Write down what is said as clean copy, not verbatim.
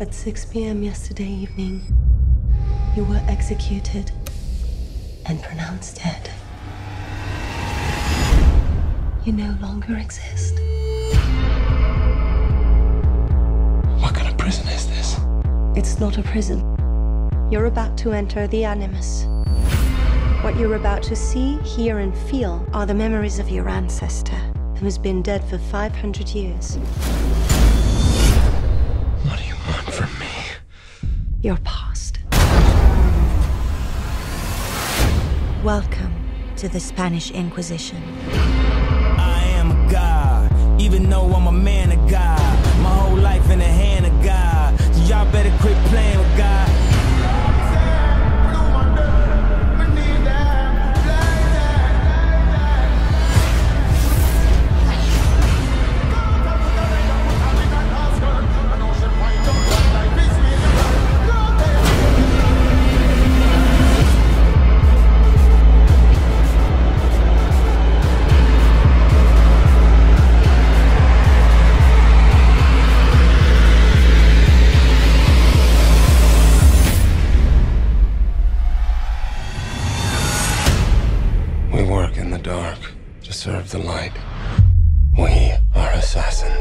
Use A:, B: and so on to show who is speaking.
A: At 6 p.m. yesterday evening, you were executed and pronounced dead. You no longer exist.
B: What kind of prison is this?
A: It's not a prison. You're about to enter the Animus. What you're about to see, hear, and feel are the memories of your ancestor, who has been dead for 500 years.
B: What do you want from me?
A: Your past.
C: Welcome to the Spanish Inquisition.
D: I am a god, even though I'm a man of God. My whole life in the hand of God. So y'all better quit playing with God.
B: We work in the dark to serve the light. We are assassins.